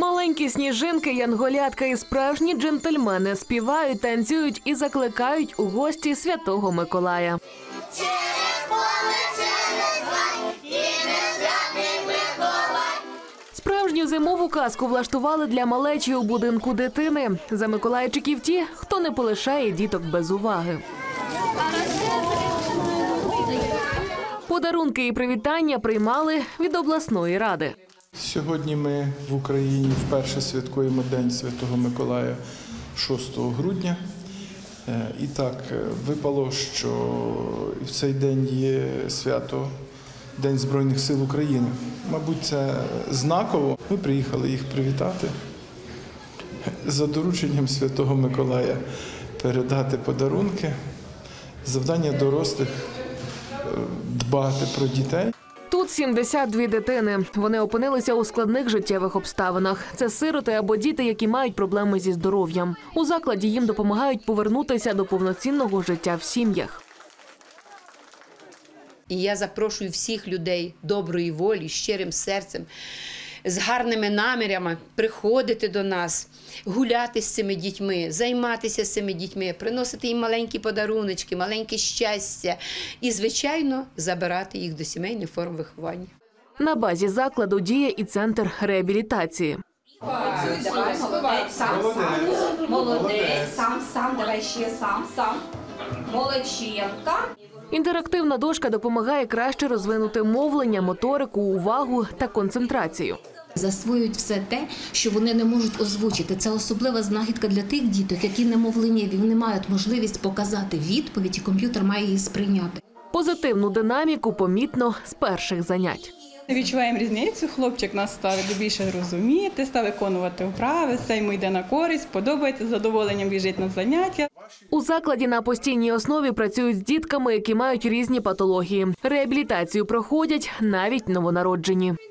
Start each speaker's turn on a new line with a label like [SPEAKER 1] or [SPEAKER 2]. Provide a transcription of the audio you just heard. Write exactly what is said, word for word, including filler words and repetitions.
[SPEAKER 1] Маленькі сніжинки, янголятка і справжні джентльмени співають, танцюють і закликають у гості Святого Миколая. Справжню зимову казку влаштували для малечі у будинку дитини. За миколайчиків ті, хто не полишає діток без уваги. Подарунки і привітання приймали від обласної ради.
[SPEAKER 2] Сьогодні ми в Україні вперше святкуємо День Святого Миколая шостого грудня. І так випало, що в цей день є свято День Збройних сил України. Мабуть, це знаково. Ми приїхали їх привітати за дорученням Святого Миколая, передати подарунки. Завдання дорослих – дбати про дітей.
[SPEAKER 1] Тут сімдесят дві дитини. Вони опинилися у складних життєвих обставинах. Це сироти або діти, які мають проблеми зі здоров'ям. У закладі їм допомагають повернутися до повноцінного життя в сім'ях.
[SPEAKER 3] І я запрошую всіх людей доброї волі, щирим серцем, з гарними намірами приходити до нас, гуляти з цими дітьми, займатися з цими дітьми, приносити їм маленькі подаруночки, маленьке щастя і, звичайно, забирати їх до сімейних форм виховання.
[SPEAKER 1] На базі закладу діє і центр реабілітації.
[SPEAKER 4] Молодець, сам, сам. Молодець, сам, сам, давай ще сам, сам. Молодчинка.
[SPEAKER 1] Інтерактивна дошка допомагає краще розвинути мовлення, моторику, увагу та концентрацію.
[SPEAKER 5] Засвоюють все те, що вони не можуть озвучити. Це особлива знахідка для тих діток, які немовленєві, вони мають можливість показати відповідь, і комп'ютер має її сприйняти.
[SPEAKER 1] Позитивну динаміку помітно з перших занять.
[SPEAKER 6] Відчуваємо різницю, хлопчик нас ставить більше розуміти, став виконувати вправи, все йому йде на користь, подобається, з задоволенням біжить на заняття.
[SPEAKER 1] У закладі на постійній основі працюють з дітками, які мають різні патології. Реабілітацію проходять навіть новонароджені.